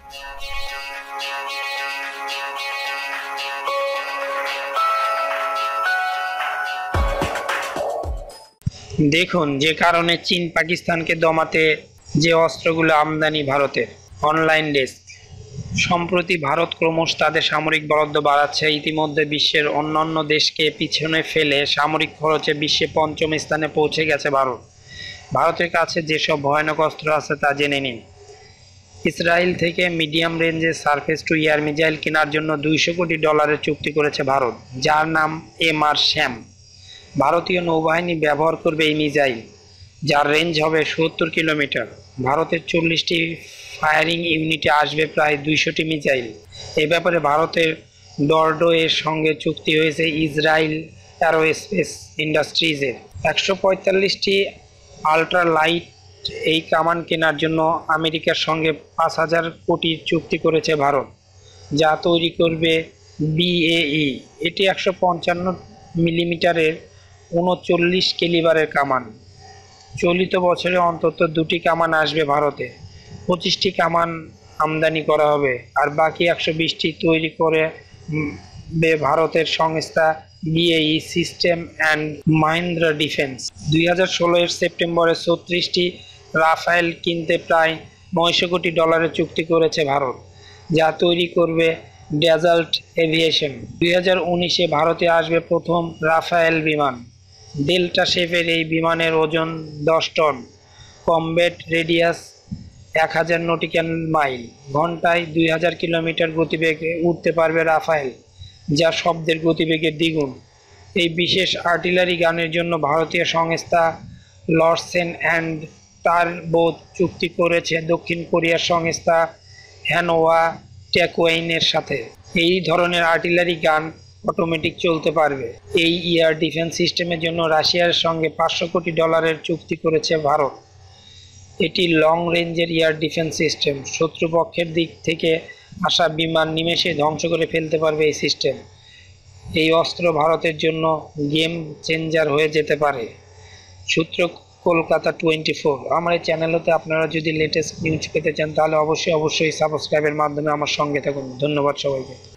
দেখুন, যে কারণে চীন পাকিস্তানকে দমাতে যে অস্ত্রগুলো আমদানি ভারতের। Online desk. সম্প্রতি ভারত ক্রমশ তাদের সামরিক বরাদ্দ বাড়াচ্ছে। ইতিমধ্যে বিশ্বের অন্যান্য দেশকে পিছনে ফেলে সামরিক খরচে বিশ্বে পঞ্চম স্থানে পৌঁছে গেছে ভারত। ভারতের কাছে যেসব ভয়ানক অস্ত্র আছে তা জেনে নিন। ইসরায়েল থেকে মিডিয়াম রেঞ্জের সারফেস টু এয়ার মিসাইল কেনার জন্য $200 কোটি চুক্তি করেছে ভারত, যার নাম MR শ্যাম। ভারতীয় নৌবাহিনী ব্যবহার করবে এই মিসাইল, যার রেঞ্জ হবে 70 কিলোমিটার। ভারতের 40টি ফায়ারিং ইউনিটে আসবে প্রায় 200টি মিসাইল। এ ব্যাপারে ভারতের ডরডো এর সঙ্গে চুক্তি হয়েছে ইসরায়েল অ্যারোস্পেস ইন্ডাস্ট্রিজের। 145টি আল্ট্রা লাইট এই কামান কেনার জন্য আমেরিকার সঙ্গে 5000 কোটির চুক্তি করেছে ভারত, যা তৈরি করবে BAE। এটি 155 মিলিমিটারের 39 ক্যালিবারের কামান। চলিত বছরে অন্তত 2টি কামান আসবে ভারতে। 25টি কামান আমদানি করা হবে, আর বাকি 120টি তৈরি করবে ভারতের সংস্থা BAE system and Mahindra defence. 2016 এর সেপ্টেম্বরে 36টি রাফায়েল কিনতে প্রায় $900 কোটি চুক্তি করেছে ভারত, যা তৈরি করবে ডেজাল্ট এভিয়েশন। 2019-এ ভারতে আসবে প্রথম রাফায়েল বিমান। ডেল্টা শেপের এই বিমানের ওজন 10 ton, combat radius 1000 nautical mile, ঘন্টায় 2000 কিলোমিটার গতিবেগে উঠতে পারবে রাফায়েল, যা শব্দের গতিবেগের দ্বিগুণ। এই বিশেষ আর্টিলারি গানের জন্য ভারতীয় সংস্থা লরসেন অ্যান্ড টারবো চুক্তি করেছে দক্ষিণ কোরিয়ার সংস্থা হ্যানওয়া টেকওয়েইনের সাথে। এই ধরনের আর্টিলারি গান অটোমেটিক চলতে পারবে। এই এয়ার ডিফেন্স সিস্টেমের জন্য রাশিয়ার সঙ্গে $500 কোটি চুক্তি করেছে ভারত। এটি লং রেঞ্জের এয়ার ডিফেন্স সিস্টেম। শত্রুপক্ষের দিক থেকে আসা বিমান নিমেষে ধ্বংস করে ফেলতে পারবে এই সিস্টেম। এই অস্ত্র ভারতের জন্য গেম চেঞ্জার হয়ে যেতে পারে। সূত্র কলকাতা 24। আমার এই চ্যানেলতে আপনারা যদি লেটেস্ট নিউজ পেতে চান তাহলে অবশ্যই সাবস্ক্রাইবের মাধ্যমে আমার সঙ্গে থাকুন। ধন্যবাদ সবাইকে।